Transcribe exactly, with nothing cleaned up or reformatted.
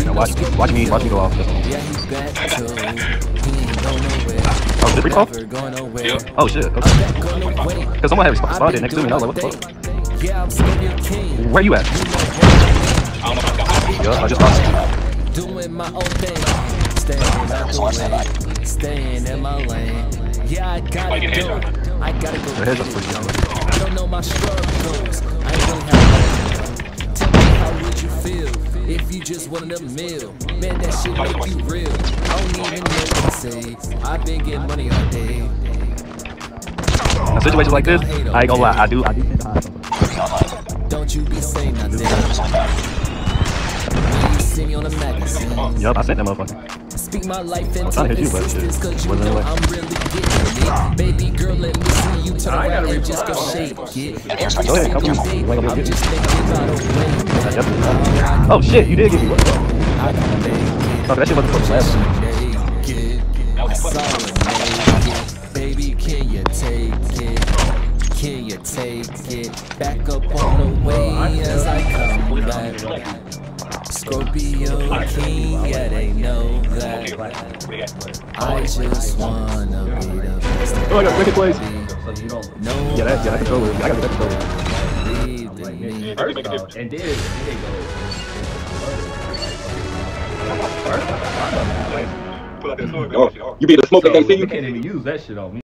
Now watch, watch me, watch me go off. Oh, did it off? Oh shit. Okay. Cause someone had responded next to me, and I was like, what the fuck? Where you at? Yo, I just lost. Doing my own thing, staying out the way, staying in my lane. Yeah, I gotta go. I gotta go. I don't know my struggles. I don't have. Tell me how would you feel if you just wanted a meal? Man, that shit make you real. I don't even know what to say. I've been getting money all day. In situations like this, I ain't gonna lie. I do. I do. Don't you be saying nothing. You see me on a magazine. Yup, I sent that motherfucker. Speak my life into I'm trying to hit you, but shit. cause you know I'm really getting it. Baby girl, let me see you turn around and just go shake it. Every Go ahead, come single on. day, You ain't gonna I'm get just thinking about a way. Oh shit, you did get me. What the fuck? I can make it. Oh, that shit wasn't supposed to last. Naked. I saw it naked. Baby, can you take it? Can you take it? Back up on the way as I come back. Scorpio King, yeah, they know that. I just wanna be the best. Oh, I got wicked plays. No, Yeah, that, yeah, that controller. I gotta get that controller. believe in me. And then they go. Oh, you be the smoke, they can't see you. You can't even use that shit on me.